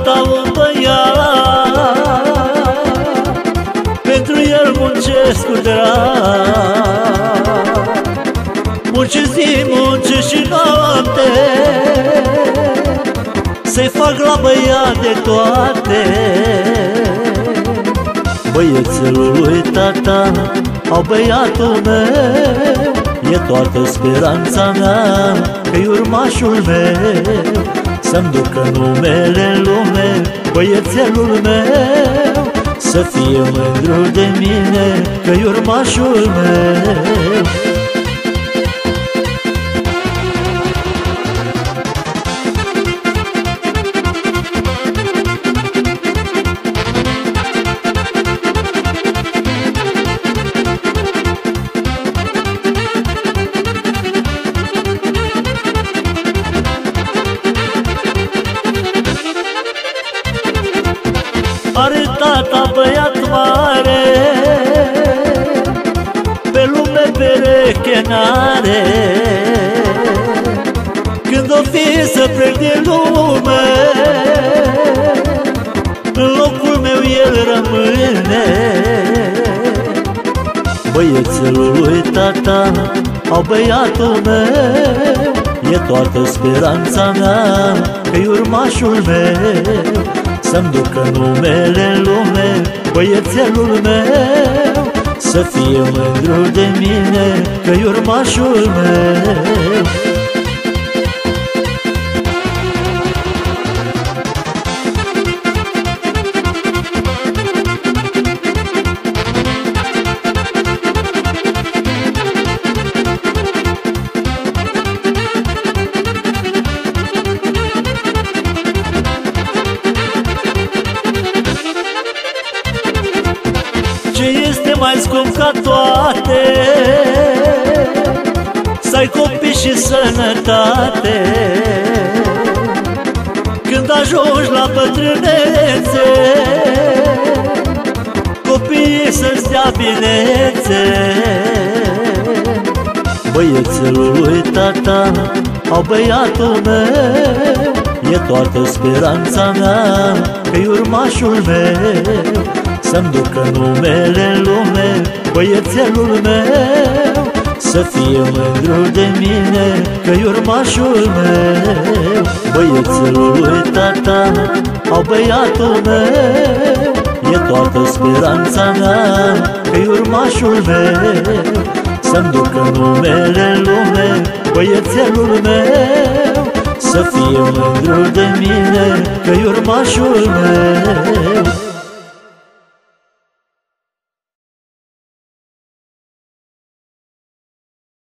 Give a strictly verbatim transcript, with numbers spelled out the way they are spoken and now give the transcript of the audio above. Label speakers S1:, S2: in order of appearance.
S1: tata un băiat, pentru el muncesc cu drag. Muncesc zi, muncesc și noapte, să-i fac la băiat de toate. Băiețelul lui tata, au băiatul meu, e toată speranța mea, că-i urmașul meu, să-mi ducă numele în lume, băiețelul meu, să fie mândru de mine, că-i urmașul meu. Are tata băiat mare, pe lume pereche n-are. Când o fi să plec de lume, în locul meu el rămâne. Băiețelul lui tata, au băiatul meu, e toată speranța mea, că-i urmașul meu, să-mi ducă numele în lume, băiețelul meu, să fie mândru de mine, că-i urmașul meu. Ce este mai scump ca toate? Să ai copii și sănătate. Când ajungi la bătrânețe, copiii să-ți dea binețe. Băiețelul lui tata, au băiatul meu, e toată speranța mea, că-i urmașul meu, să-mi ducă numele în lume, băiețelul meu, să fie mândru de mine, că-i urmașul meu. Băiețelul lui tata, au băiatul meu, e toată speranța mea, că-i urmașul meu, să-mi ducă numele în lume, băiețelul meu, să fie mândru de mine, că-i urmașul meu.